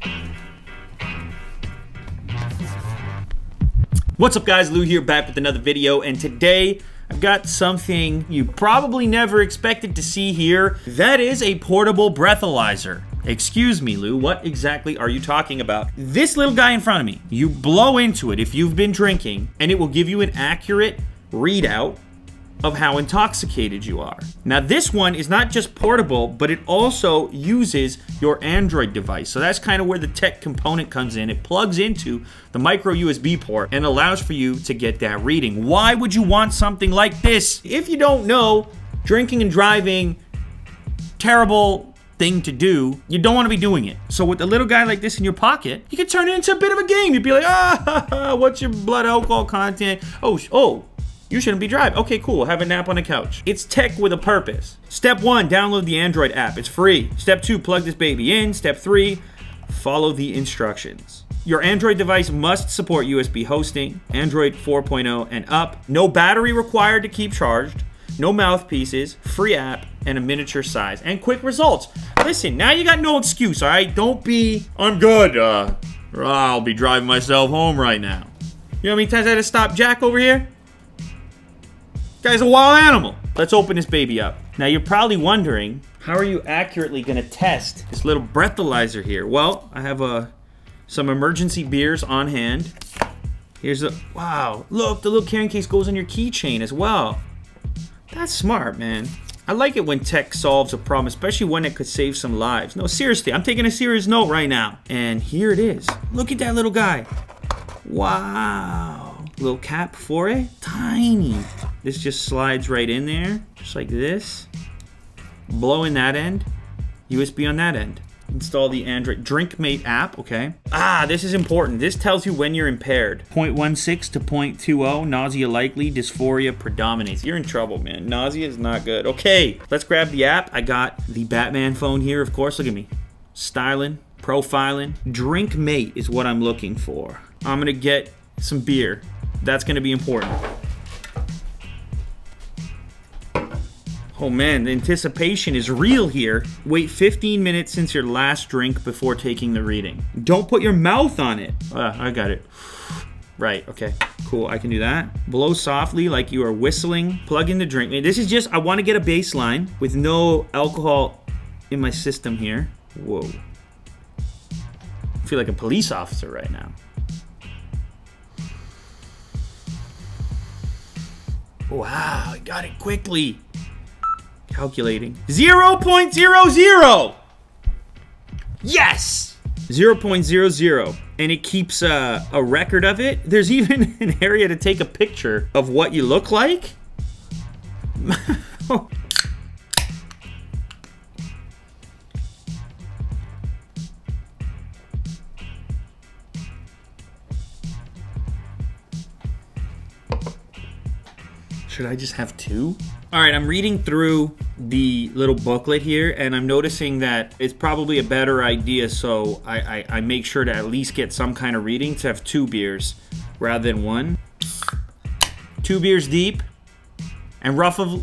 What's up guys, Lou here, back with another video, and today I've got something you probably never expected to see here. That is a portable breathalyzer. Excuse me, Lou, what exactly are you talking about? This little guy in front of me, you blow into it if you've been drinking, and it will give you an accurate readout of how intoxicated you are. Now this one is not just portable, but it also uses your Android device. So that's kind of where the tech component comes in. It plugs into the micro USB port and allows for you to get that reading. Why would you want something like this? If you don't know, drinking and driving, terrible thing to do. You don't want to be doing it. So with a little guy like this in your pocket, you can turn it into a bit of a game. You'd be like, what's your blood alcohol content? Oh, you shouldn't be driving. Okay, cool. Have a nap on the couch. It's tech with a purpose. Step 1, download the Android app. It's free. Step 2, plug this baby in. Step 3, follow the instructions. Your Android device must support USB hosting, Android 4.0 and up. No battery required to keep charged. No mouthpieces, free app, and a miniature size. And quick results. Listen, now you got no excuse, all right? Don't be, I'm good. I'll be driving myself home right now. You know how many times I had to stop Jack over here? Guy's a wild animal. Let's open this baby up. Now you're probably wondering, how are you accurately gonna test this little breathalyzer here? Well, I have some emergency beers on hand. Here's wow, look, the little carrying case goes on your keychain as well. That's smart, man. I like it when tech solves a problem, especially when it could save some lives. No, seriously, I'm taking a serious note right now. And here it is. Look at that little guy. Wow. Little cap for it. Tiny. This just slides right in there, just like this. Blow in that end. USB on that end. Install the Android DrinkMate app, okay. This is important. This tells you when you're impaired. 0.16 to 0.20, nausea likely, dysphoria predominates. You're in trouble, man. Nausea is not good. Okay, let's grab the app. I got the Batman phone here, of course. Look at me. Styling, profiling. DrinkMate is what I'm looking for. I'm gonna get some beer. That's gonna be important. Oh man, the anticipation is real here. Wait 15 minutes since your last drink before taking the reading. Don't put your mouth on it. I got it. Right, okay, cool, I can do that. Blow softly like you are whistling. Plug in the drink. This is just, I want to get a baseline with no alcohol in my system here. Whoa. I feel like a police officer right now. Wow, I got it quickly. Calculating. 0.00! Yes! 0.00. And it keeps a record of it. There's even an area to take a picture of what you look like. Should I just have 2? All right, I'm reading through the little booklet here, and I'm noticing that it's probably a better idea, so I make sure to at least get some kind of reading to have 2 beers rather than 1. 2 beers deep, and roughly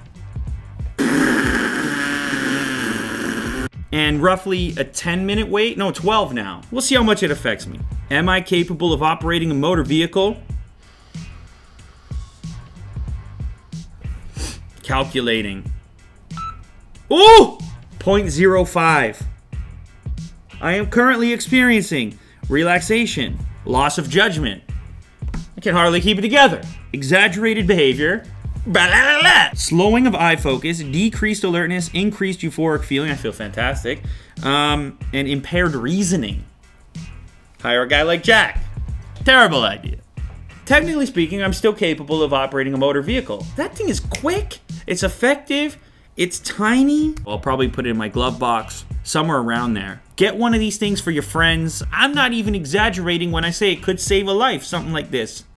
a 10-minute wait. No, 12 now. We'll see how much it affects me. Am I capable of operating a motor vehicle? Calculating. Ooh! 0.05. I am currently experiencing relaxation, loss of judgment. I can hardly keep it together. Exaggerated behavior. Slowing of eye focus, decreased alertness, increased euphoric feeling. I feel fantastic. And impaired reasoning. Hire a guy like Jack. Terrible idea. Technically speaking, I'm still capable of operating a motor vehicle. That thing is quick. It's effective, it's tiny. I'll probably put it in my glove box, somewhere around there. Get one of these things for your friends. I'm not even exaggerating when I say it could save a life, something like this.